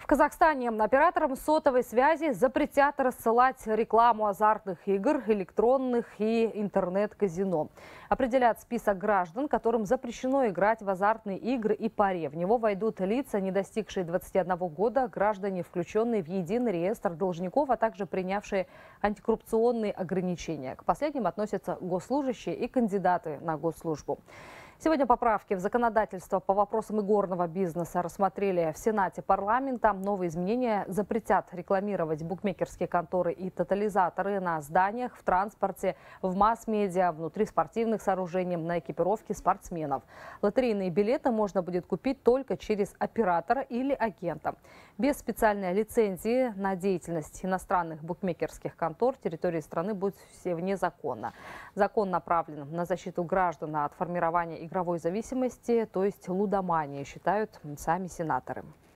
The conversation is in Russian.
В Казахстане операторам сотовой связи запретят рассылать рекламу азартных игр, электронных и интернет-казино. Определят список граждан, которым запрещено играть в азартные игры и пари. В него войдут лица, не достигшие 21 года, граждане, включенные в единый реестр должников, а также принявшие антикоррупционные ограничения. К последним относятся госслужащие и кандидаты на госслужбу. Сегодня поправки в законодательство по вопросам игорного бизнеса рассмотрели в Сенате парламента. Новые изменения запретят рекламировать букмекерские конторы и тотализаторы на зданиях, в транспорте, в масс-медиа, внутри спортивных сооружений, на экипировке спортсменов. Лотерейные билеты можно будет купить только через оператора или агента. Без специальной лицензии на деятельность иностранных букмекерских контор территории страны будет все вне закона. Закон направлен на защиту граждан от формирования игровой зависимости, то есть лудомании, считают сами сенаторы.